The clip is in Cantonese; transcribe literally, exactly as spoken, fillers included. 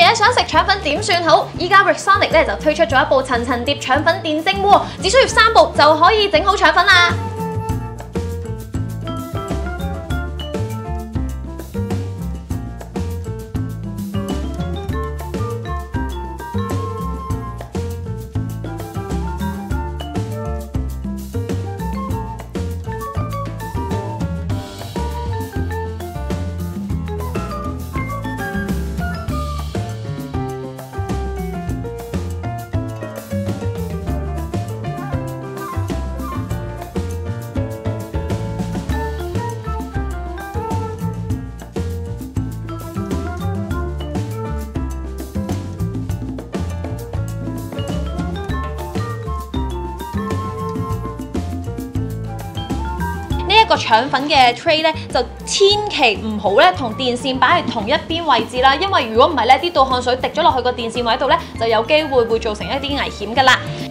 嘢想食腸粉點算好？依家 Rasonic 咧就推出咗一部層層疊腸粉電蒸鍋，只需要三步就可以整好腸粉啦！一個腸粉嘅 tray 咧，就千祈唔好咧同電線擺喺同一邊位置啦，因為如果唔係咧，啲倒汗水滴咗落去個電線位度咧，就有機會會造成一啲危險㗎啦。